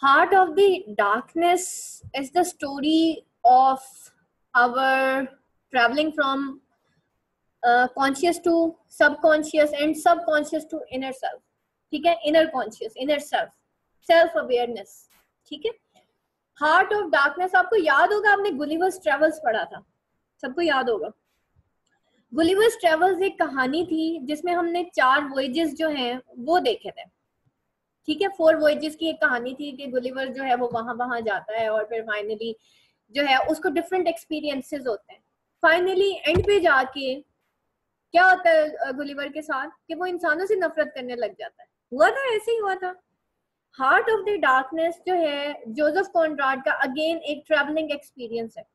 Heart of the Darkness is the story of our traveling from conscious to subconscious and subconscious to inner self. ठीक है, inner conscious, inner self, self awareness. ठीक है. Heart of darkness आपको याद होगा, आपने Gulliver's travels पढ़ा था, सबको याद होगा. गुलिवर्स ट्रेवल्स एक कहानी थी जिसमें हमने 4 वॉयजेस जो हैं वो देखे थे. ठीक है, 4 वॉयजेस की एक कहानी थी कि गुलिवर जो है वो वहां जाता है और फिर फाइनली जो है उसको डिफरेंट एक्सपीरियंसेस होते हैं. फाइनली एंड पे जाके क्या होता है गुलिवर के साथ कि वो इंसानों से नफरत करने लग जाता है. हुआ था, ऐसे ही हुआ था. हार्ट ऑफ द डार्कनेस जो है जोसेफ कॉनराड का अगेन एक ट्रैवलिंग एक्सपीरियंस है.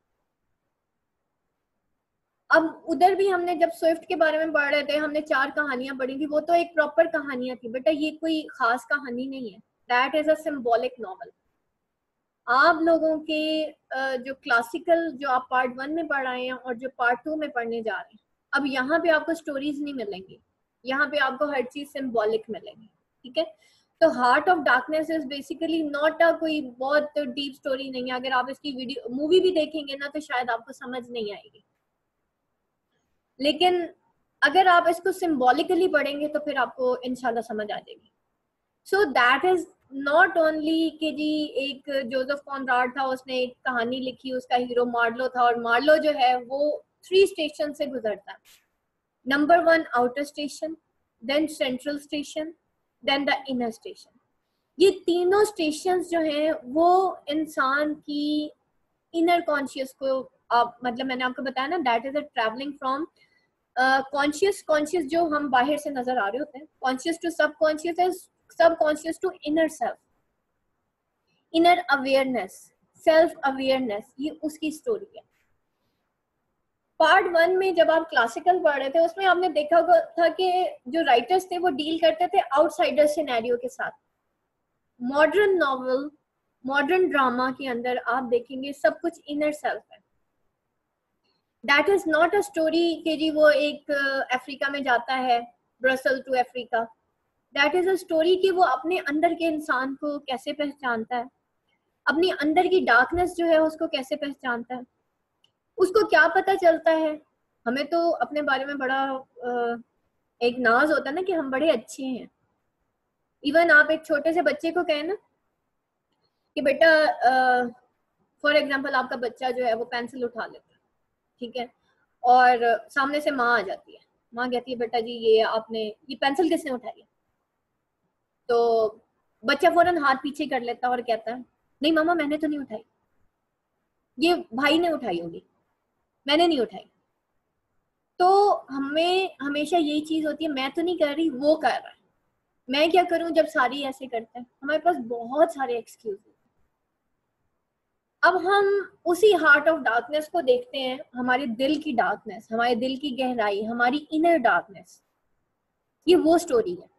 अब उधर भी हमने जब स्विफ्ट के बारे में पढ़ रहे थे, हमने 4 कहानियां पढ़ी थी, वो तो एक प्रॉपर कहानियां थी, बेटा ये कोई खास कहानी नहीं है. That is a symbolic novel. आप लोगों के जो क्लासिकल जो आप पार्ट 1 में पढ़ आए हैं और जो पार्ट 2 में पढ़ने जा रहे हैं, अब यहाँ पे आपको स्टोरीज नहीं मिलेंगी, यहाँ पे आपको हर चीज सिंबॉलिक मिलेंगी. ठीक है, तो heart of darkness is basically not a कोई बहुत डीप स्टोरी नहीं है. अगर आप इसकी वीडियो मूवी भी देखेंगे ना तो शायद आपको समझ नहीं आएगी, लेकिन अगर आप इसको सिंबॉलिकली पढ़ेंगे तो फिर आपको इंशाल्लाह समझ आ जाएगी. So that is not only कि जी एक जोसेफ कॉनराड था, उसने एक कहानी लिखी, उसका हीरो मार्लो था, और मार्लो जो है वो 3 स्टेशन से गुजरता है. Number 1 outer station, then central station, then the inner station. ये तीनों स्टेशन जो हैं वो इंसान की इनर कॉन्शियस को मतलब मैंने आपको बताया ना, that is a travelling from conscious जो हम बाहर से नजर आ रहे होते हैं, conscious to subconscious, subconscious to inner self, inner awareness, self awareness. ये उसकी स्टोरी है. पार्ट 1 में जब आप क्लासिकल पढ़ रहे थे उसमें आपने देखा था कि जो राइटर्स थे वो डील करते थे आउटसाइडर सिनेरियो के साथ. मॉडर्न नॉवल, मॉडर्न ड्रामा के अंदर आप देखेंगे सब कुछ इनर सेल्फ है. That is not a story कि जी वो एक अफ्रीका में जाता है, Brussels to Africa. That is a story कि वो अपने अंदर के इंसान को कैसे पहचानता है, अपनी अंदर की डार्कनेस जो है उसको कैसे पहचानता है, उसको क्या पता चलता है. हमें तो अपने बारे में बड़ा एक नाज होता है ना कि हम बड़े अच्छे हैं. इवन आप एक छोटे से बच्चे को कहें ना कि बेटा, फॉर एग्जांपल आपका बच्चा जो है वो पेंसिल उठा लेता है, ठीक है, और सामने से माँ आ जाती है, माँ कहती है बेटा जी ये आपने ये पेंसिल किसने उठाई है, तो बच्चा फौरन हाथ पीछे कर लेता है और कहता है नहीं मामा मैंने तो नहीं उठाई, ये भाई ने उठाई होगी, मैंने नहीं उठाई. तो हमें हमेशा यही चीज होती है, मैं तो नहीं कर रही, वो कर रहा है, मैं क्या करूं जब सारी ऐसे करते हैं. हमारे पास बहुत सारे एक्सक्यूज हैं. अब हम उसी हार्ट ऑफ डार्कनेस को देखते हैं, हमारे दिल की डार्कनेस, हमारे दिल की गहराई, हमारी इनर डार्कनेस. ये वो स्टोरी है.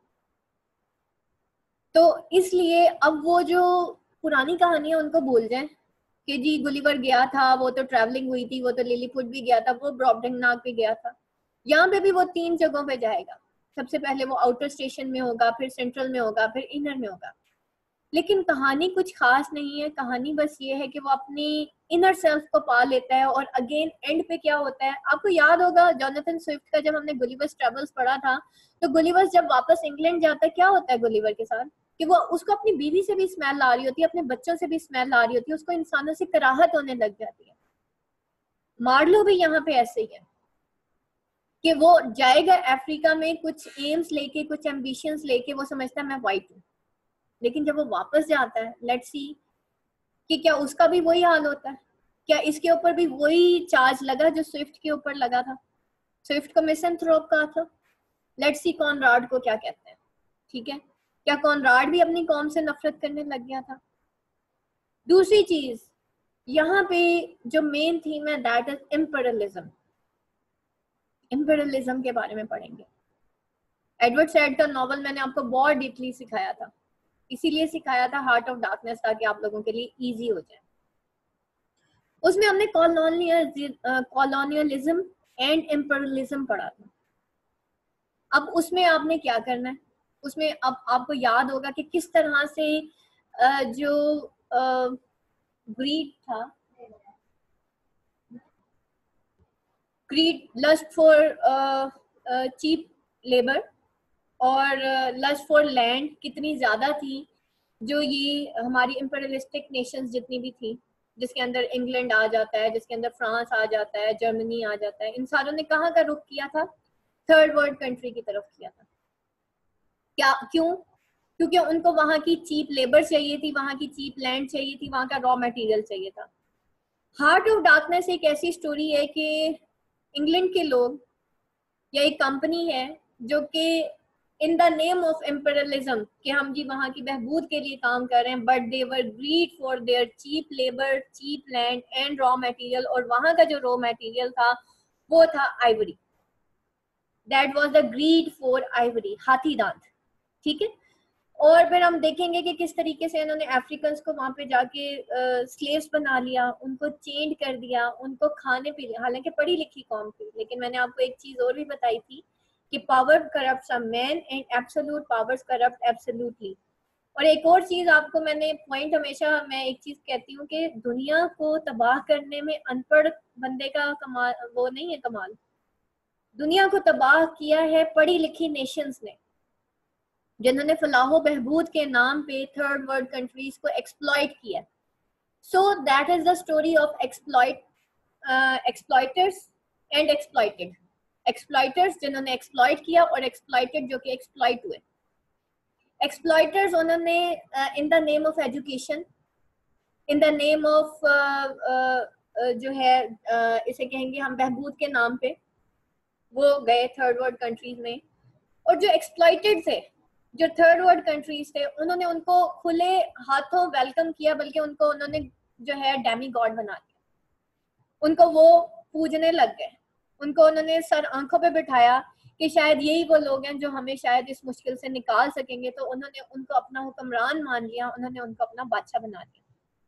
तो इसलिए अब वो जो पुरानी कहानी है उनको भूल जाएं कि जी गुलिवर गया था, वो तो ट्रैवलिंग हुई थी, वो तो लिलीपुट भी गया था, वो ब्रॉबडिंगनाग भी गया था. यहाँ पे भी वो 3 जगहों पे जाएगा. सबसे पहले वो आउटर स्टेशन में होगा, फिर सेंट्रल में होगा, फिर इनर में होगा. लेकिन कहानी कुछ खास नहीं है. कहानी बस ये है कि वो अपनी इनर सेल्फ को पा लेता है और अगेन एंड पे क्या होता है. आपको याद होगा जोनाथन स्विफ्ट का जब हमने गुलिवर्स ट्रेवल्स पढ़ा था, तो गुलिवर्स जब वापस इंग्लैंड जाता है क्या होता है गुलिवर के साथ कि वो उसको अपनी बीवी से भी स्मेल आ रही होती है, अपने बच्चों से भी स्मेल आ रही होती है, उसको इंसानों से कराहत होने लग जाती है. मार्लो भी यहाँ पे ऐसे ही है कि वो जाएगा अफ्रीका में कुछ एम्स लेके, कुछ एम्बिशंस लेके, वो समझता है मैं वाइट हूँ. लेकिन जब वो वापस जाता है, लेट्स सी कि क्या उसका भी वही हाल होता है, क्या इसके ऊपर भी वही चार्ज लगा जो स्विफ्ट के ऊपर लगा था. स्विफ्ट को मिसएंथ्रोप कहा था. लेट्स सी कॉनराड को क्या कहते हैं. ठीक है, क्या कॉनराड भी अपनी कौम से नफरत करने लग गया था. दूसरी चीज यहाँ पे जो मेन थीम है दैट इज इम्पेरियलिज्म. इम्पेरियलिज्म के बारे में पढ़ेंगे. एडवर्ड सैड का नॉवल मैंने आपको बहुत डीपली सिखाया था, इसीलिए सिखाया था हार्ट ऑफ डार्कनेस, ताकि आप लोगों के लिए इजी हो जाए. उसमें हमने कॉलोनियलिज्म एंड इम्पेरियलिज्म पढ़ा था. अब उसमें आपने क्या करना है, उसमें अब आपको याद होगा कि किस तरह से जो ग्रीड था, greed, lust for cheap labour और लस्ट फॉर लैंड कितनी ज्यादा थी, जो ये हमारी इंपीरियलिस्टिक नेशंस जितनी भी थी, जिसके अंदर इंग्लैंड आ जाता है, जिसके अंदर फ्रांस आ जाता है, जर्मनी आ जाता है, इन सारों ने कहाँ का रुख किया था? थर्ड वर्ल्ड कंट्री की तरफ किया था। क्या, क्यों? क्योंकि उनको वहां की चीप लेबर चाहिए थी, वहां की चीप लैंड चाहिए थी, वहां का रॉ मटेरियल चाहिए था। हार्ट ऑफ डार्कनेस एक ऐसी स्टोरी है कि इंग्लैंड के लोग, या एक कंपनी है जो कि in the name of imperialism कि हम जी वहां की बहबूद के लिए काम कर रहे हैं, but they were greed for their cheap labour, cheap land and raw material. और वहां का जो रॉ मटेरियल था वो था ivory. That was the greed for ivory, हाथी दांत। ठीक है। और फिर हम देखेंगे कि किस तरीके से इन्होंने अफ्रीकन्स को वहां पे जाके स्लेव्स बना लिया, उनको चेंज कर दिया, उनको खाने पीने, हालांकि पढ़ी लिखी कौम थी, लेकिन मैंने आपको एक चीज और भी बताई थी कि power corrupts a man and absolute powers corrupt absolutely. और एक और चीज आपको मैंने पॉइंट, हमेशा मैं एक चीज कहती हूँ कि दुनिया को तबाह करने में अनपढ़ बंदे का कमाल वो नहीं है, कमाल। दुनिया को तबाह किया है पढ़ी लिखी नेशंस ने, जिन्होंने फलाहो बहबूद के नाम पे थर्ड वर्ल्ड कंट्रीज को एक्सप्लॉइट किया। So that is the story of exploiters and exploited. Exploiters जिन्होंने एक्सप्लॉइट किया, और एक्सप्लॉइटेड जो कि एक्सप्लॉइट हुए। एक्सप्लॉइटर्स उन्होंने in the name of education, in the name of जो है इसे कहेंगे हम बहबूद के नाम पे, वो गए थर्ड वर्ल्ड कंट्रीज में। और जो एक्सप्लॉइटेड थे, जो थर्ड वर्ल्ड कंट्रीज थे, उन्होंने उनको खुले हाथों वेलकम किया, बल्कि उनको उन्होंने जो है डेमी गॉड बना दिया। उनको वो पूजने लग गए, उनको उन्होंने सर आंखों पे बिठाया कि शायद यही वो लोग हैं जो हमें शायद इस मुश्किल से निकाल सकेंगे। तो उन्होंने उनको अपना हुक्मरान मान लिया, उन्होंने उनको अपना बादशाह बना दिया।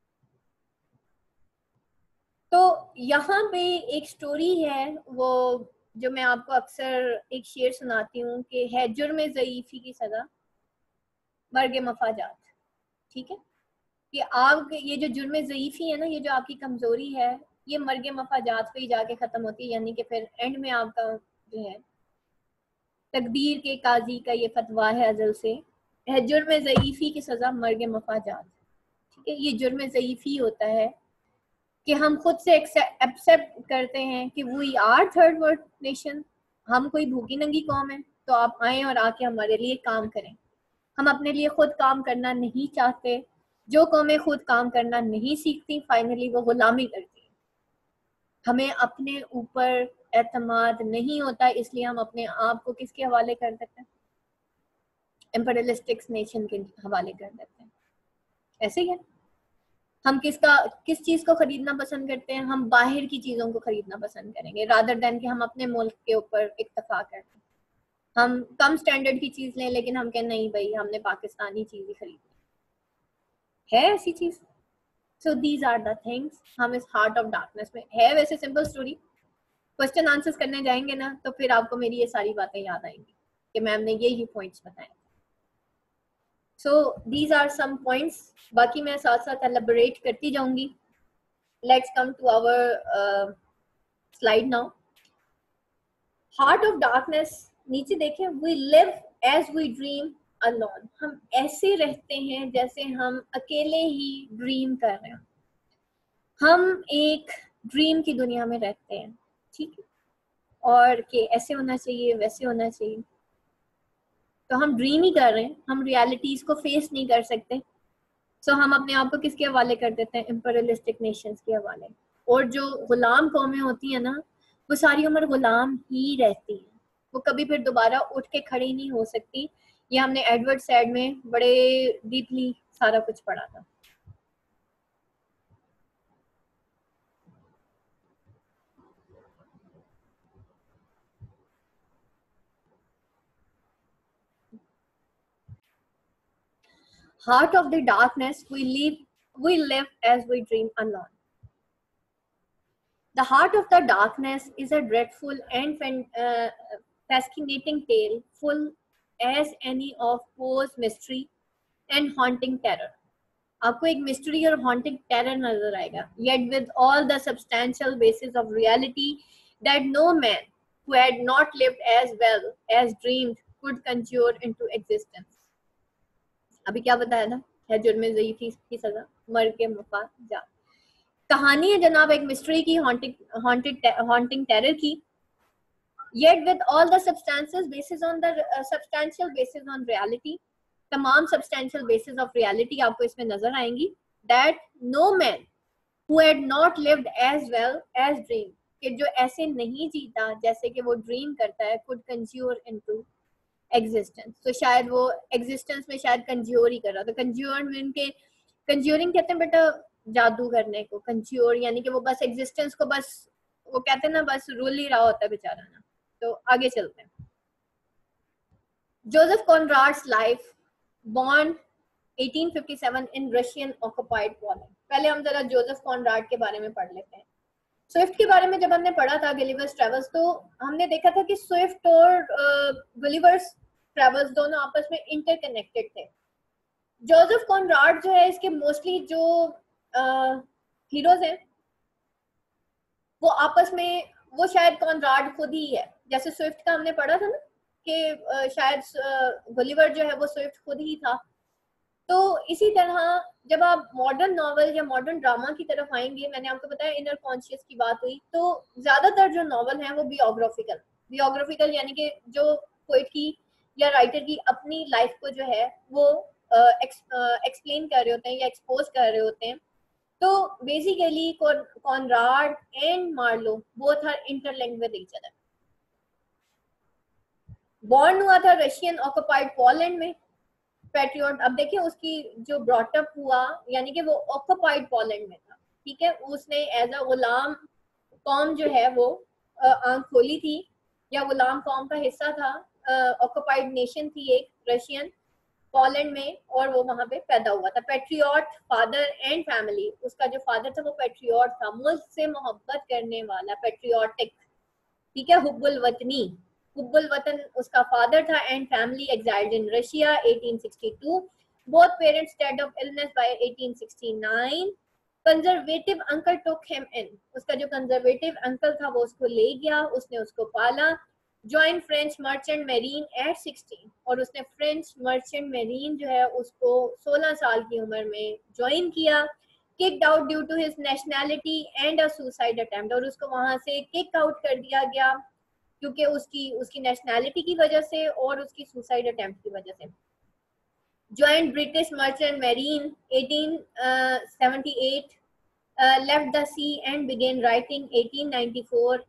तो यहाँ पे एक स्टोरी है, वो जो मैं आपको अक्सर एक शेर सुनाती हूँ कि है जुर्म ज़ईफ़ी की सजा मर्ग मफाजात। ठीक है, कि आप ये जो जुर्म ज़ईफ़ी है ना, ये जो आपकी कमजोरी है, ये मर्ग मफाजात पे ही जाके खत्म होती है। यानी कि फिर एंड में आपका जो है तकदीर के काजी का ये फतवा है अजल से, है जुर्म ज़ईफ़ी की सजा मर्ग मफाजात। ठीक है, ये जुर्म ज़ईफ़ी होता है कि हम खुद से एक्सेप्ट करते हैं कि we are third world nation, हम कोई भूखी नंगी कौम है, तो आप आए और आके हमारे लिए काम करें। हम अपने लिए खुद काम करना नहीं चाहते। जो कौमें खुद काम करना नहीं सीखती, फाइनली वो गुलामी करती है। हमें अपने ऊपर एतमाद नहीं होता, इसलिए हम अपने आप को किसके हवाले कर देते हैं? इम्पीरियलिस्टिक नेशन के हवाले कर देते हैं। ऐसे ही है। हम किस चीज को खरीदना पसंद करते हैं? हम बाहर की चीजों को खरीदना पसंद करेंगे, रादर देन कि हम अपने मुल्क के ऊपर इत्तेफाक करें। हम कम स्टैंडर्ड की चीज लें, लेकिन हम कहें नहीं भाई, हमने पाकिस्तानी चीज ही खरीदनी है, ऐसी चीज। So these are the things. हम इस हार्ट ऑफ डार्कनेस में है, वैसे सिंपल स्टोरी, क्वेश्चन आंसर्स करने जाएंगे ना तो फिर आपको मेरी ये सारी बातें याद आएंगी कि मैम ने यही पॉइंट्स बताए। So these are some points, बाकी मैं साथ साथ एलैबोरेट करती जाऊंगी। Let's come to our slide now. Heart of darkness, नीचे देखें, we live as we dream alone. हम ऐसे रहते हैं जैसे हम अकेले ही ड्रीम कर रहे हैं। हम एक ड्रीम की दुनिया में रहते हैं। ठीक है, और कि ऐसे होना चाहिए, वैसे होना चाहिए, तो हम ड्रीम ही कर रहे हैं, हम रियलिटीज को फेस नहीं कर सकते। सो हम अपने आप को किसके हवाले कर देते हैं? इम्पीरियलिस्टिक नेशंस के हवाले। और जो गुलाम कौमें होती है ना, वो सारी उम्र गुलाम ही रहती हैं, वो कभी फिर दोबारा उठ के खड़ी नहीं हो सकती। ये हमने एडवर्ड सैड में बड़े डीपली सारा कुछ पढ़ा था। Heart of the darkness, we live as we dream alone. The heart of the darkness is a dreadful and fascinating tale, full as any of Poe's mystery and haunting terror. आपको एक mystery और haunting terror नजर आएगा, yet with all the substantial basis of reality that no man who had not lived as well as dreamed could conjure into existence. अभी क्या बताया था, है जुर्म ज़ईफ़ी की सजा मर के मुफा जा। कहानी है जनाब एक मिस्ट्री की, हॉन्टिंग टेरर की, yet with all the substantial basis on the substantial basis on reality, तमाम substantial basis of reality आपको इसमें नजर आएंगी, that no man who had not lived as well as dreamed, कि जो ऐसे नहीं जीता जैसे कि वो ड्रीम करता है, could conjure into existence, तो शायद वो existence में शायद conjure ही कर रहा था। conjure मीन के conjuring कहते हैं बेटा जादू करने को, conjure यानी कि वो बस existence को बस वो कहते हैं ना बस रूल ही रहा होता है बेचारा ना। तो आगे चलते हैं। Joseph Conrad's life, born 1857 in Russian occupied Poland. पहले हम जरा जोसेफ कॉनराड के बारे में पढ़ लेते हैं। स्विफ्ट के बारे में जब हमने पढ़ा था गुलिवर्स ट्रेवल्स, तो हमने देखा था कि स्विफ्ट और गुलिवर्स ट्रेवल्स दोनों आपस में इंटरकनेक्टेड थे। जोसेफ कॉनराड जो है इसके मोस्टली जो हीरोज हैं वो आपस में, वो शायद कॉनराड खुद ही है, जैसे स्विफ्ट का हमने पढ़ा था ना कि शायद गुलिवर जो है वो स्विफ्ट खुद ही था। तो इसी तरह जब आप मॉडर्न नॉवल या मॉडर्न ड्रामा की तरफ आएंगे, मैंने आपको बताया इनर कॉन्शियस की बात हुई, तो ज्यादातर जो नॉवल हैं वो बियोग्राफिकल यानी कि जो पोइट की या राइटर की अपनी लाइफ को जो है वो एक्सप्लेन कर रहे होते हैं या एक्सपोज कर रहे होते हैं। तो basically Conrad and Marlow both are interlinked with each other. Born हुआ था रशियन ऑक्युपाइड पोलैंड में, पैट्रियट। अब देखिए उसकी जो ब्रॉटअप हुआ यानी कि वो ऑक्युपाइड पोलैंड में था, ठीक है। उसने एज अ गुलाम कौम जो है वो आंख खोली थी, या गुलाम कौम का हिस्सा था, ऑक्युपाइड नेशन थी एक रशियन पोलैंड में, और वो वहां पे पैदा हुआ था। पैट्रियट फादर एंड फैमिली, उसका जो फादर था वो पैट्रियट था, मुल्क से मोहब्बत करने वाला, पैट्रियोटिक, ठीक है, हुब्बुल वतनी, हुब्बुल वतन उसका फादर था। And family exiled in Russia 1862, both parents died of illness by 1869। Conservative uncle took him in, उसका जो कंजर्वेटिव अंकल था वो उसको ले गया, उसने उसको पाला। Join French merchant marine at 16, और उसने फ्रेंच मर्चेंट मेरीन जो है उसको 16 साल की उम्र में ज्वाइन किया। Kicked out due to his nationality and a suicide attempt, और उसको वहां से किक आउट कर दिया गया क्योंकि उसकी नेशनैलिटी की वजह से और उसकी सुसाइड अटेम्प्ट की वजह से। Join British merchant marine 1878, left the sea and began writing 1894,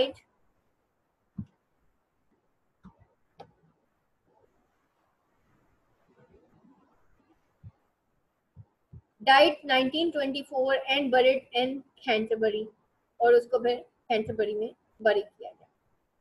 died 1924 and buried in Canterbury, और उसको फिर कैंटरबरी में बरी किया गया।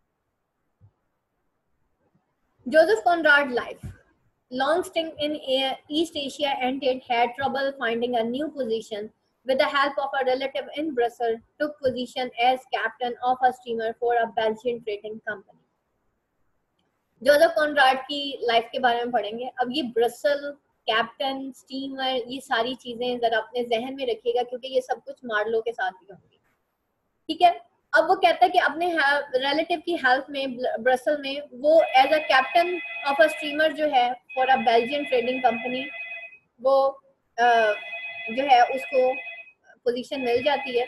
Joseph Conrad life, long stint in East Asia ended, had trouble finding a new position. With the help of a relative in Brussels, took position as captain of a steamer for a Belgian trading company. Joseph Conrad की life के बारे में पढ़ेंगे। अब ये Brussels, captain, steamer, ये सारी चीजें जरा अपने जहन में रखिएगा क्योंकि ये सब कुछ मार्लो के साथ ही होंगी, ठीक है। अब वो कहता है कि अपने रिलेटिव की हेल्प में ब्रसल में वो as a captain of a steamer जो है for a Belgian trading company, वो जो है उसको पोजीशन मिल जाती है।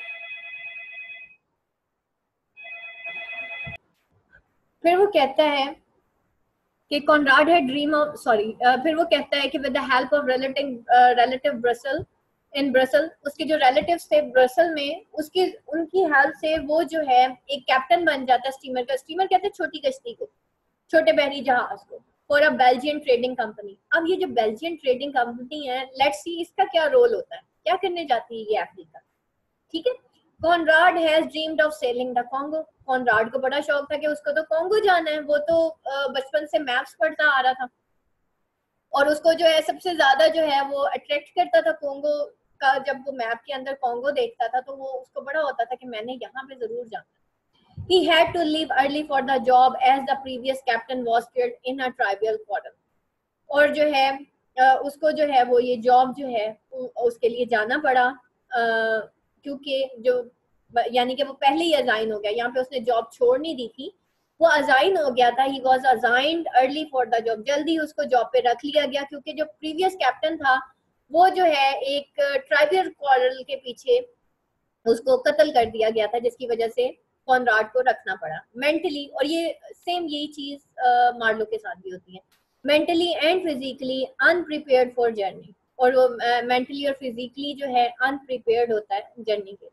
फिर वो कहता है कि कॉनराड है ड्रीम ऑफ फिर वो कहता है कि with the help of relative Brussels in Brussels, उसके जो रिलेटिव्स थे ब्रसल में, उनकी हेल्प से वो जो है एक कैप्टन बन जाता है स्टीमर का। स्टीमर कहते हैं छोटी कश्ती को, छोटे बहरी जहाज को, for a Belgian trading company. अब ये जो बेल्जियन ट्रेडिंग कंपनी है, लेट्स सी इसका क्या रोल होता है, क्या करने जाती है ये अफ्रीका, ठीक है। Conrad has dreamed of sailing the Congo, Conrad को बड़ा शौक था कि उसको तो कॉन्गो जाना है, वो तो बचपन से मैप्स पढ़ता आ रहा था, और उसको जो है सबसे ज्यादा जो है वो अट्रैक्ट करता था कॉन्गो का। जब वो मैप के अंदर कॉन्गो देखता था तो वो उसको बड़ा होता था कि मैंने यहाँ पे जरूर जाना। He had to leave early for the job as the previous captain was killed in a tribal quarrel, और जो है उसको जो है वो ये जॉब जो है उसके लिए जाना पड़ा, क्योंकि जो यानी कि वो पहले ही अजाइन हो गया, यहाँ पे उसने जॉब छोड़ नहीं दी थी, वो अजाइन हो गया था, he was assigned early for the job, जल्दी उसको जॉब पे रख लिया गया, क्योंकि जो प्रीवियस कैप्टन था वो जो है एक ट्राइबल क्वारल के पीछे उसको कत्ल कर दिया गया था, जिसकी वजह से कॉनराड को रखना पड़ा मेंटली। और ये सेम यही चीज मार्लो के साथ भी होती है, mentally and physically unprepared for journey, और वो मेंटली और फिजिकली जो है अनप्रिपेयर्ड होता है जर्नी के लिए।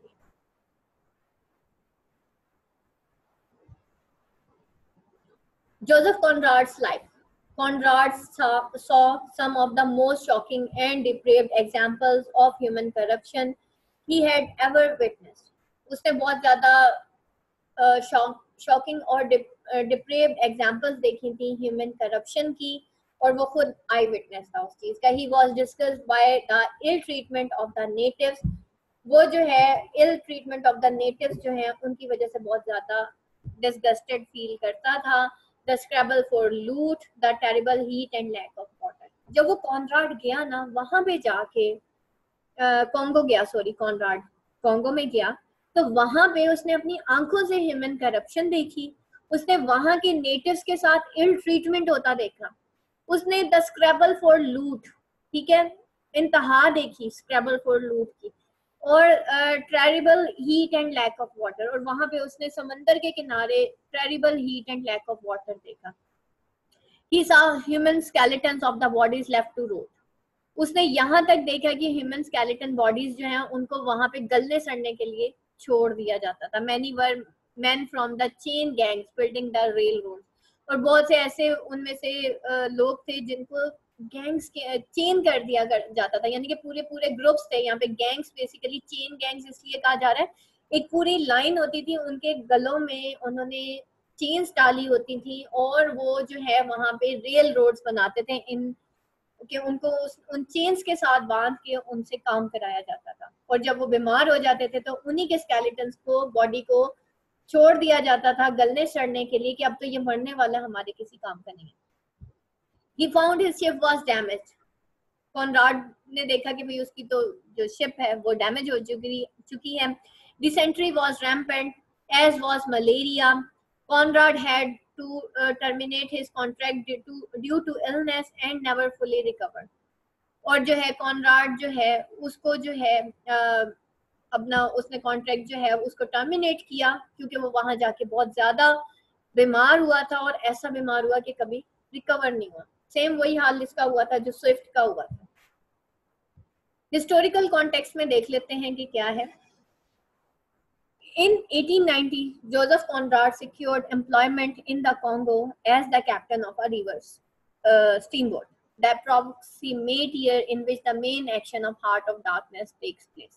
Joseph Conrad's life. Conrad saw some of the most shocking and depraved examples of human corruption he had ever witnessed. उसने बहुत ज़्यादा शॉकिंग और डिप्रेव्ड एग्जाम्पल्स देखी थी ह्यूमन करप्शन की, और वो खुद आई विटनेस था उस चीज़ का। He was discussed by the ill treatment of the natives, वो जो है ill treatment of the natives जो है उनकी वजह से बहुत ज़्यादा डिसगस्टेड फील करता था। The scramble for loot, the terrible heat and lack of water. जब वो कॉनराड गया ना, वहां पे जाके कॉन्गो गया, सॉरी कॉनराड कॉन्गो में गया, तो वहां पे उसने अपनी आंखों से ह्यूमन करप्शन देखी, उसने वहां के नेटिव्स के साथ इल ट्रीटमेंट होता देखा, उसने द स्क्रैबल फॉर लूट, ठीक है, इंतहा देखी स्क्रैबल फॉर लूट की, और terrible heat and lack of water, और वहां पे उसने समंदर के किनारे terrible heat and lack of water देखा। He saw human skeletons of the bodies left to rot. उसने यहाँ तक देखा कि ह्यूमन स्केलेटन बॉडीज जो हैं उनको वहां पे गलने सड़ने के लिए छोड़ दिया जाता था। Many were men from the chain gangs building the rail road, और बहुत से ऐसे उनमें से लोग थे जिनको गैंग्स के चेन कर दिया जाता था, यानी कि पूरे पूरे ग्रुप्स थे यहाँ पे। गैंग्स बेसिकली चेन गैंग्स इसलिए कहा जा रहा है, एक पूरी लाइन होती थी, उनके गलों में उन्होंने चेन्स डाली होती थी, और वो जो है वहां पे रेल रोड्स बनाते थे इन कि उनको उन चेन्स के साथ बांध के उनसे काम कराया जाता था, और जब वो बीमार हो जाते थे तो उन्हीं के स्केलेटन्स को, बॉडी को छोड़ दिया जाता था गलने सड़ने के लिए कि अब तो ये मरने वाला हमारे किसी काम का नहीं है। He found his ship was damaged. Conrad ने देखा कि भाई उसकी तो जो शिप है वो डैमेज हो चुकी है। Dysentery was rampant, as was malaria. Conrad had to terminate his contract due to illness and never fully recovered. और जो है कॉनराड जो है उसको जो है अपना उसने कॉन्ट्रैक्ट जो है उसको टर्मिनेट किया, क्योंकि वो वहां जाके बहुत ज्यादा बीमार हुआ था, और ऐसा बीमार हुआ कि कभी रिकवर नहीं हुआ। सेम वही हाल इसका हुआ था जो स्विफ्ट का हुआ था। हिस्टोरिकल कॉन्टेक्स्ट में देख लेते हैं कि क्या है। In 1890, Joseph Conrad secured employment in the Congo as the captain of a river steamboat, the approximate year in which the main action of Heart of Dakness takes place.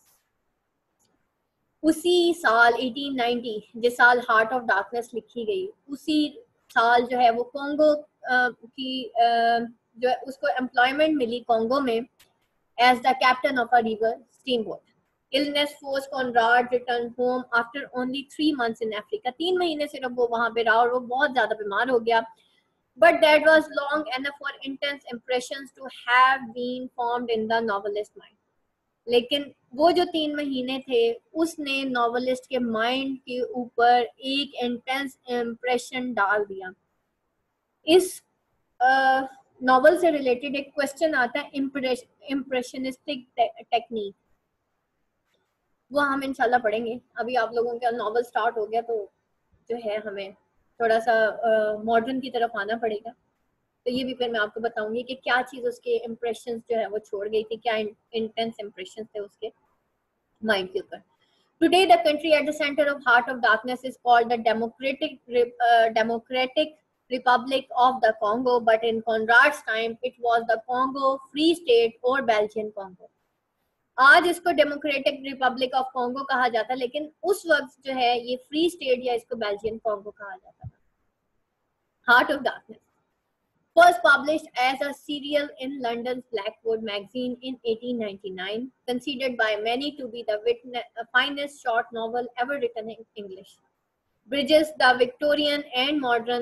उसी साल 1890, जिस साल हार्ट ऑफ डार्कनेस लिखी गई, उसी साल जो है वो कॉन्गो की जो है उसको एम्प्लॉयमेंट मिली कॉन्गो में as the captain of a river steamboat. Illness forced Conrad return home after only 3 months in Africa. 3 महीने सिर्फ वो वहां पे रहा और वो बहुत ज्यादा बीमार हो गया। But that was long enough for intense impressions to have been formed in the novelist mind. लेकिन वो जो 3 महीने थे उसने नॉवलिस्ट के माइंड के ऊपर एक इंटेंस इम्प्रेशन डाल दिया। इस नॉवल से रिलेटेड एक क्वेश्चन आता है, इम्प्रेशनिस्टिक टेक्निक, वो हम इंशाल्लाह पढ़ेंगे। अभी आप लोगों का नॉवल स्टार्ट हो गया तो जो है हमें थोड़ा सा मॉडर्न की तरफ आना पड़ेगा, तो ये भी फिर मैं आपको बताऊंगी कि क्या चीज़ उसके इम्प्रेशंस जो है वो छोड़ गई थी, क्या इंटेंस इम्प्रेशंस थे उसके माइंड के ऊपर। Today the country at the center of Heart of Darkness is called the Democratic Republic of the Congo, but in Conrad's time it was the Congo Free State or Belgian Congo. आज इसको democratic Republic of Congo कहा जाता है, लेकिन उस वक्त जो है ये फ्री स्टेट या इसको बेल्जियन कॉन्गो कहा जाता था। Heart of darkness was published as a serial in London's Blackwood magazine in 1899, considered by many to be the finest short novel ever written in English. Bridges the Victorian and modern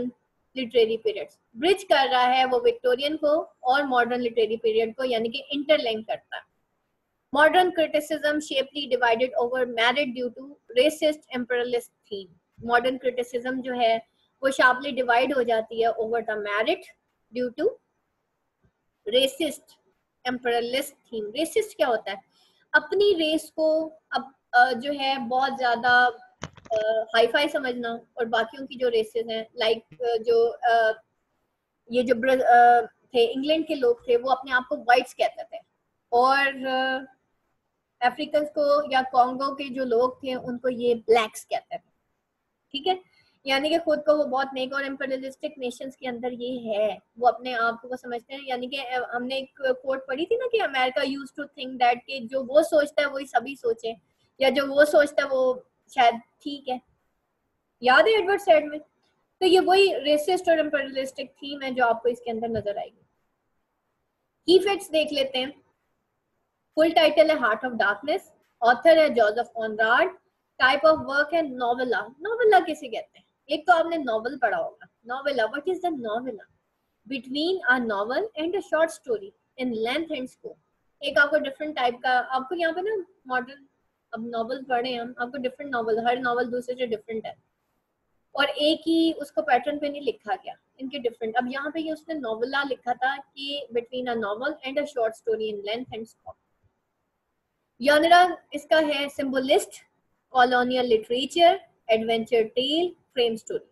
literary periods, bridge कर रहा है वो Victorian को और modern literary period को, यानी कि interlink करता है। Modern criticism sharply divided over merit due to racist imperialist theme. Modern criticism जो है वो शार्पली डिवाइड हो जाती है over the merit due to racist imperialist theme. Racist क्या होता है? अपनी रेस को अब जो है बहुत ज्यादा हाई फाई समझना, और बाकियों की जो रेसेस हैं लाइक जो ये जो थे इंग्लैंड के लोग थे वो अपने आप को वाइट्स कहते थे, और अफ्रीकन को या कॉन्गो के जो लोग थे उनको ये ब्लैक्स कहते थे। ठीक है, यानी कि खुद को वो बहुत नेक और इम्पीरियलिस्टिक नेशंस के अंदर ये है, वो अपने आप को समझते हैं। यानी कि हमने एक कोट पढ़ी थी ना कि America used to think that कि जो वो सोचता है वही सभी सोचे, या जो वो सोचता है वो शायद ठीक है। याद है एडवर्ड सैड में? तो ये वही रेसिस्ट और इम्पीरियलिस्टिक थीम है जो आपको इसके अंदर नजर आएगी। की फैक्ट्स देख लेते हैं। फुल टाइटल है हार्ट ऑफ डार्कनेस, ऑथर है Joseph Conrad, type of work है नोवेला। नोवेला किसे कहते हैं? एक तो आपने नॉवल पढ़ा होगा। Novella, what is the novella? Between a novel and a short story in length and scope. एक आपको डिफरेंट टाइप का, आपको यहाँ पे ना मॉडर्न, अब नॉवल पढ़े हम, आपको डिफरेंट नॉवल, हर नॉवल दूसरे से डिफरेंट है और एक ही उसको पैटर्न पे नहीं लिखा गया, इनके डिफरेंट। अब यहाँ पे ये उसने नोवेला लिखा था कि between a novel and a short story in length and scope. Genre इसका है symbolist, colonial literature, adventure tale, frame story.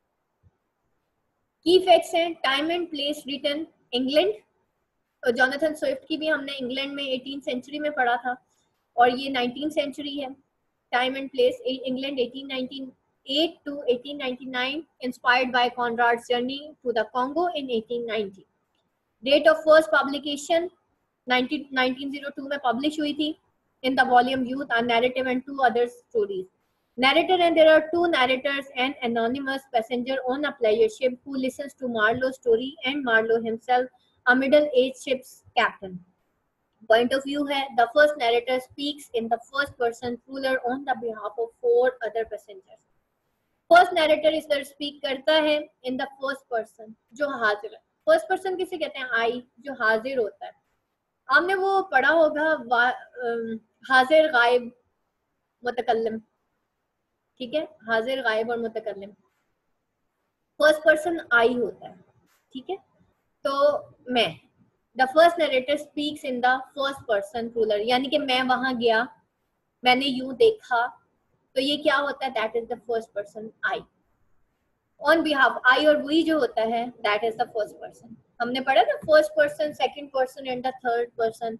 की फैक्ट्स हैं। Time and place written England, तो जोनाथन स्विफ्ट की भी हमने इंग्लैंड में 18th सेंचुरी में पढ़ा था और ये 19th सेंचुरी है। Time and place England 1898 to 1899, inspired by Conrad's journey to the Congo in 1890। Date of first publication 1902 में पब्लिश हुई थी in the volume Youth, a narrative and two other stories. Narrator, and there are two narrators, an anonymous passenger on a pleasure ship who listens to Marlow's story, and Marlow himself, a middle-aged ship's captain. Point of view है, the first narrator speaks in the first person plural on the behalf of four other passengers. First narrator इस तरह speak करता है in the first person, जो हाजिर है। First person किसे कहते हैं? I, जो हाजिर होता है। आपने वो पढ़ा होगा हाजिर गायब मुतकल्लिम, ठीक है, हाजिर गायब और मुतकल्लिम। फर्स्ट पर्सन आई होता है, ठीक है। तो मैं, the first narrator speaks in the first person plural, यानी कि मैं वहां गया, मैंने यूं देखा, तो ये क्या होता है? That is the first person I. On behalf, I और वी जो होता है that is the first person. हमने पढ़ा था first person, second person and the third person.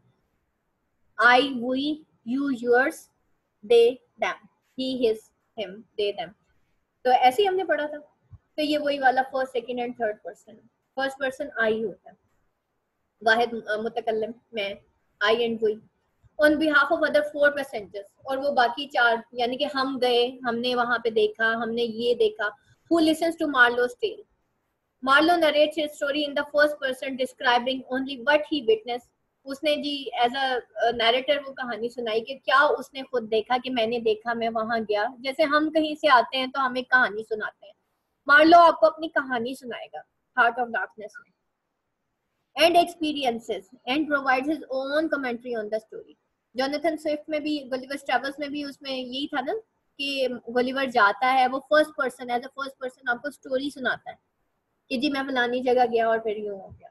I, we, you, yours, they, them, he, his, him, they, them। तो ऐसे ही हमने पढ़ा था। तो ये वही वाला first, second and third person. First person I होता है, वाहिद मुतकल्लिम मैं, I and we, on behalf of other four passengers, और वो बाकी चार, यानी कि हम गए, हमने वहां पे देखा, हमने ये देखा। Who listens to Marlow's tale। Marlow narrates his story in the first person, describing only what he witnessed। उसने जी एज अ नैरेटर वो कहानी सुनाई कि क्या उसने खुद देखा, कि मैंने देखा, मैं वहां गया। जैसे हम कहीं से आते हैं तो हम एक कहानी सुनाते हैं, मार्लो आपको अपनी कहानी सुनाएगा हार्ट ऑफ डार्कनेस में, and experiences, and provides his own commentary on the story. Jonathan Swift में भी, गुलिवर्स ट्रैवल्स में भी उसमें यही था ना कि गुलिवर जाता है, वो first person, as a first person आपको स्टोरी सुनाता है कि जी मैं फलानी जगह गया और फिर यूं हो गया।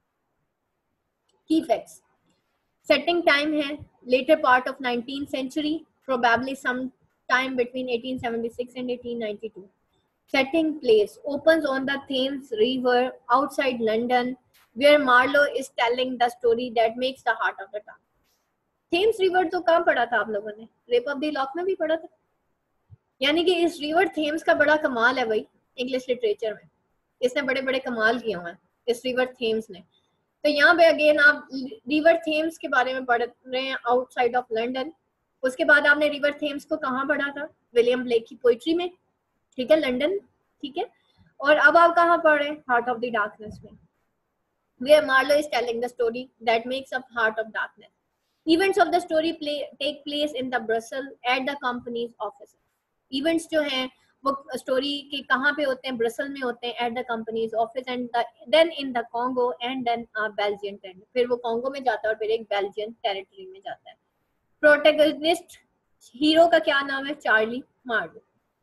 की फैक्ट्स, सेटिंग टाइम है later part of 19th century, probably some time between 1876 and 1892। Setting place opens on the Thames River outside London, where Marlow is telling the story that makes the heart of the town। Thames river तो कहाँ पढ़ा था आप लोगों ने? Rape of the lock में भी पढ़ा था। यानी कि इस रिवर थेम्स का बड़ा कमाल है भाई इंग्लिश लिटरेचर में, इसने बड़े बड़े कमाल किए हुए हैं इस रिवर थेम्स ने। तो यहाँ पे अगेन आप रिवर थेम्स के बारे में पढ़ रहे हैं आउटसाइड ऑफ लंदन। उसके बाद आपने रिवर थेम्स को कहाँ पढ़ा था? विलियम ब्लेक की पोइट्री में, ठीक है, लंदन, ठीक है। और अब आप कहाँ पढ़ रहे हैं? हार्ट ऑफ द डार्कनेस में, where Marlow is telling the story that makes up Heart of Darkness। Events of the story take place in the Brussels at the company's office। Events जो हैं वो स्टोरी के कहाँ पे होते हैं, Brussels में होते हैं at the company's office and then in the Congo and then Belgian territory, फिर वो कॉन्गो में जाता है और फिर एक बेल्जियन टेरिटरी में जाता है। प्रोटैगनिस्ट हीरो का क्या नाम है, चार्ली मार्लो।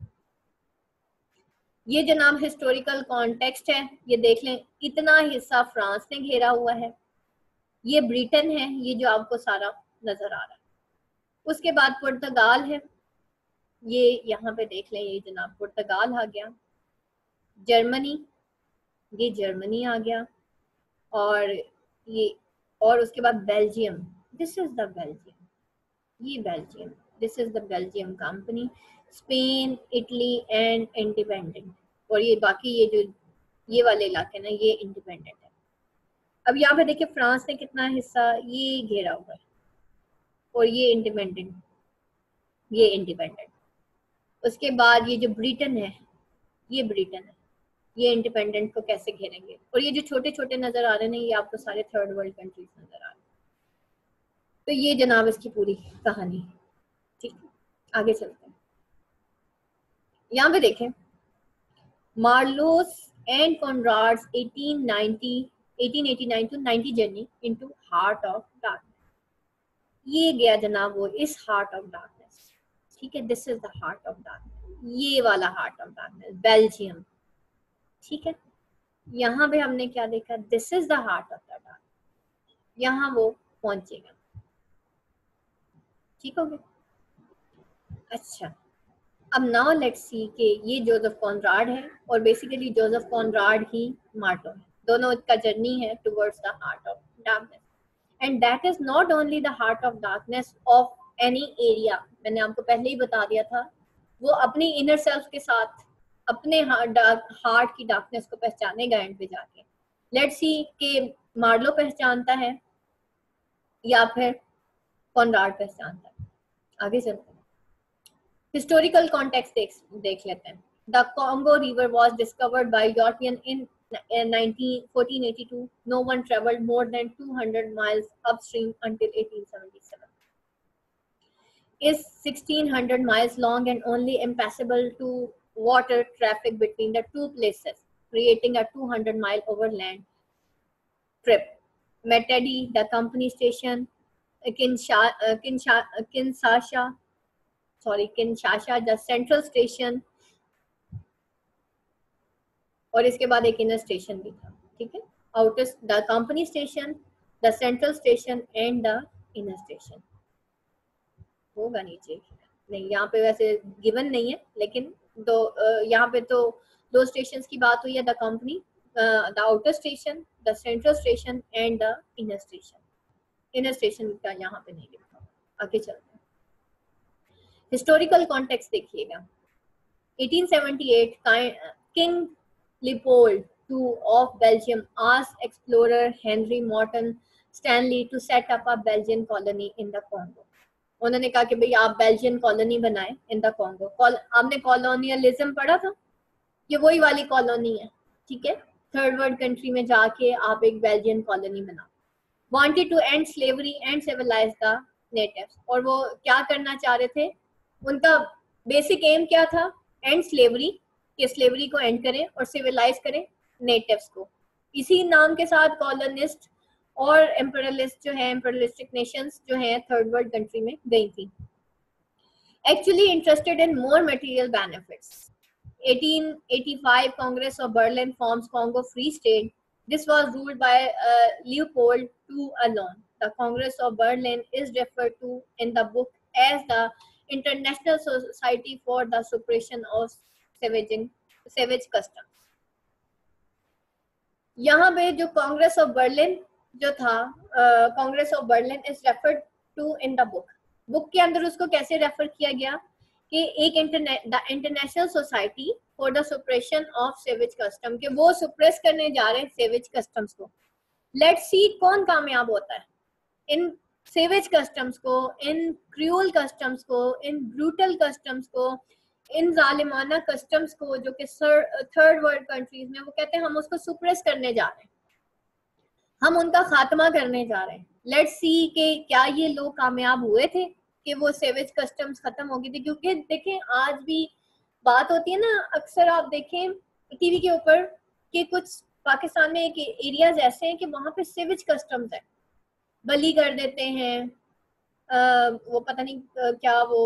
ये जो नाम हिस्टोरिकल कॉन्टेक्स्ट है ये देख लें, इतना हिस्सा फ्रांस ने घेरा हुआ है, ये ब्रिटेन है, ये जो आपको सारा नजर आ रहा है। उसके बाद पुर्तगाल है, ये यहाँ पे देख लें, ये जनाब पुर्तगाल आ गया। जर्मनी, ये जर्मनी आ गया। और ये, और उसके बाद Belgium, this is the Belgium, ये Belgium, this is the Belgium company. Spain, Italy and independent, और ये बाकी ये जो ये वाले इलाके ना ये इंडिपेंडेंट है। अब यहाँ पे देखिए फ्रांस ने कितना हिस्सा ये घेरा हुआ है, और ये इंडिपेंडेंट, ये इंडिपेंडेंट। उसके बाद ये जो ब्रिटेन है, ये ब्रिटेन है, ये इंडिपेंडेंट को कैसे घेरेंगे। और ये जो छोटे छोटे नजर आ रहे हैं ये आपको सारे थर्ड वर्ल्ड कंट्रीज नजर आ रहे हैं। तो ये जनाब इसकी पूरी कहानी। ठीक है, आगे चलते हैं। यहाँ पे देखें Marlow's and Conrad's 1889 to 90 journey into heart of darkness. ये गया जनाब वो इस हार्ट ऑफ डार्कनेस। ठीक है, this is the heart of darkness, ये वाला हार्ट ऑफ डार्कनेस, बेल्जियम। ठीक है, यहाँ पे हमने क्या देखा, this is the heart of the dark, यहाँ वो पहुंचेगा। ठीक हो गया। अच्छा, अब नाउ लेट्स सी कि ये जोसेफ कॉनराड है और बेसिकली जोसेफ कॉनराड ही मार्लो है, दोनों का जर्नी है towards the heart of darkness. And that is not only the heart of darkness of any area, मैंने आपको पहले ही बता दिया था, वो अपनी इनर सेल्फ के साथ अपने हार्ट की डार्कनेस को पहचानेगा एंड पे जाके। लेट्स सी कि मार्लो पहचानता है या फिर कॉनराड पहचानता है। आगे चलते हैं, हिस्टोरिकल कॉन्टेक्स्ट देख लेते हैं। The Congo river was discovered by European in 1482. No one traveled more than 200 miles upstream until 1877. Is 1600 miles long and only impassable to water traffic between the two places, creating a 200-mile overland trip. Matadi, the company station, Kinshasa, the central station, और इसके बाद एक inner station भी था। ठीक है, outer the company station, the central station and the inner station होगा नीचे नहीं, यहाँ पे वैसे गिवन नहीं है, लेकिन दो यहाँ पे तो दो स्टेशन की बात हुई है, the company, the outer station, the central station and the inner station. Inner station का यहाँ पे नहीं लिखा। आगे चलते हैं, हिस्टोरिकल कॉन्टेक्स्ट देखिएगा। 1878 king Leopold II of Belgium asked explorer Henry Morton Stanley to set up a Belgian colony in the Congo. उन्होंने कहा कि भाई आप बेल्जियन कॉलोनी बनाएं इन द कॉन्गो। आपने कॉलोनियलिज्म पढ़ा था, ये वही वाली कॉलोनी है। ठीक है, थर्ड वर्ल्ड कंट्री में जाके आप एक बेल्जियन कॉलोनी बनाओ। Wanted to end slavery and civilize the natives, और वो क्या करना चाह रहे थे, उनका बेसिक एम क्या था, एंड स्लेवरी, कि स्लेवरी को एंड करें और सिविलाइज करें नेटिव्स को। इसी नाम के साथ कॉलोनिस्ट और एम्परलिस्ट जो है, एम्परलिस्टिक नेशंस जो है थर्ड वर्ल्ड कंट्री में गई थी। Actually interested in more material benefits. 1885 Congress of Berlin forms Congo Free State. This was ruled by Leopold II alone. The Congress of Berlin is referred to in the book as the International Society for the Suppression of Savage Customs. यहाँ पे जो Congress of Berlin जो था, Congress of Berlin is referred to in the book. Book के अंदर उसको कैसे refer किया गया कि एक international society for the suppression of savage custom, के वो सुप्रेस करने जा रहे हैं सेवेज कस्टम्स को। लेट्स सी कौन कामयाब होता है इन सेवेज कस्टम्स को, इन क्रूअल कस्टम्स को, इन ब्रूटल कस्टम्स को, इन जालिमाना कस्टम्स को जो कि थर्ड वर्ल्ड कंट्रीज में वो कहते हैं हम उसको सुप्रेस करने जा रहे हैं, हम उनका खात्मा करने जा रहे हैं। लेट्स सी कि क्या ये लोग कामयाब हुए थे कि वो सेवेज कस्टम्स खत्म हो गई थी। क्योंकि देखें आज भी बात होती है ना, अक्सर आप देखें टीवी के ऊपर कि कुछ पाकिस्तान में एक एरियाज ऐसे हैं कि वहां पे सिविज कस्टम्स है, बलि कर देते हैं, वो पता नहीं क्या वो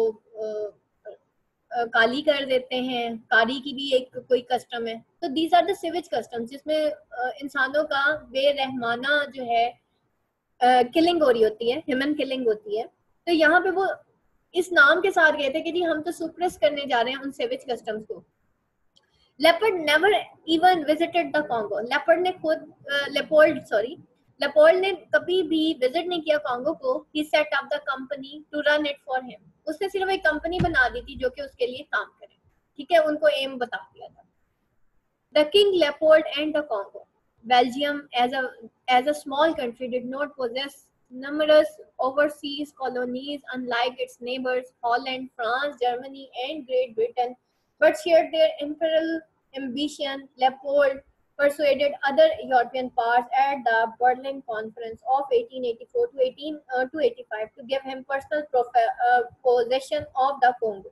काली कर देते हैं, कारी की भी एक कोई कस्टम है। तो these are the savage customs जिसमें इंसानों का बेरहमाना जो है किलिंग हो रही होती है, ह्यूमन किलिंग होती है। तो यहाँ पे वो इस नाम के साथ गए थे कि जी हम तो सुप्रेस करने जा रहे हैं उन सिविज कस्टम्स को। Leopold never even visited the Congo. Leopold ने खुद लेपोल्ड ने कभी भी विजिट नहीं किया कॉन्गो को। He set up the company to run it for him. उसने सिर्फ एक कंपनी बना दी थी जो कि उसके लिए काम करे, ठीक है, उनको एम बता दिया था। The King Leopold and the Congo. Belgium, as a small country, did not possess numerous overseas colonies unlike its neighbors Holland, France, Germany, and Great Britain, but shared their imperial ambition. Leopold persuaded other European powers at the Berlin Conference of 1884 to 85 to give him personal possession of the Congo.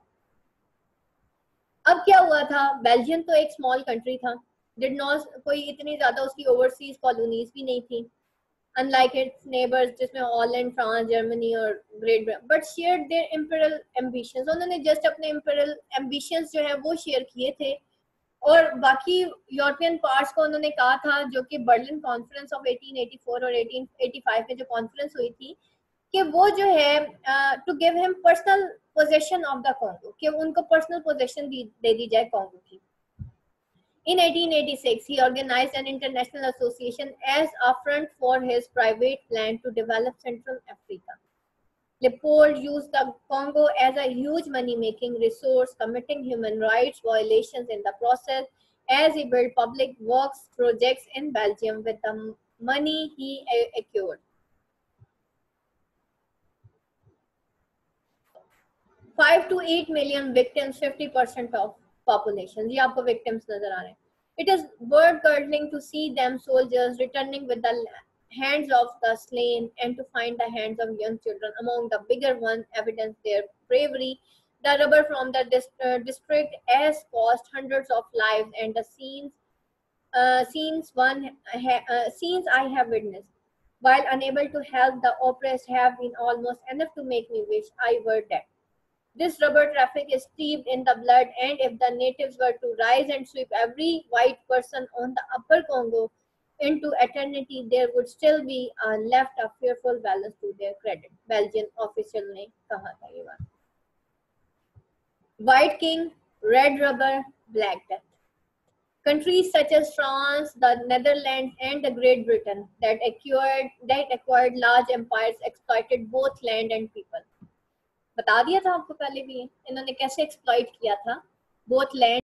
अब क्या हुआ था, Belgium तो एक small country था, did not कोई इतनी ज्यादा उसकी ओवरसीज कॉलोनीज भी नहीं थी अनलाइक इट्स नेबर्स जिसमें हॉलैंड, फ्रांस, जर्मनी और Great Britain, but share their imperial ambitions. उन्होंने जस्ट अपने इंपीरियल एम्बिशंस जो है वो शेयर किए थे और बाकी यूरोपियन पार्ट्स को उन्होंने कहा था, जो कि बर्लिन कॉन्फ्रेंस ऑफ 1884 और 1885 में जो कॉन्फ्रेंस हुई थी, कि वो जो है to give him personal possession of the Congo, कि उनको पर्सनल पोजेशन दे दी जाए कॉन्गो की। In 1886, he organized an international association as a front for his private plan to develop Central Africa. Leopold used the Congo as a huge money-making resource, committing human rights violations in the process as he built public works projects in Belgium with the money he acquired. 5 to 8 million victims, 50% of population. ये आपको victims नजर आ रहे हैं. It is blood-curdling to see them soldiers returning with the hands of the slain and to find the hands of young children among the bigger one, evidence their bravery. The rubber from the district has cost hundreds of lives, and the scenes I have witnessed, while unable to help the oppressed, have been almost enough to make me wish I were dead. This rubber traffic is steeped in the blood, and if the natives were to rise and sweep every white person on the upper Congo into eternity, there would still be left a fearful balance to their credit. Belgian official ने कहा था ये बात. White King, red rubber, black death. Countries such as France, the Netherlands, and the Great Britain that acquired large empires exploited both land and people. बता दिया था आपको पहले भी इन्होंने कैसे एक्सप्लॉइट किया था बोथ लैंड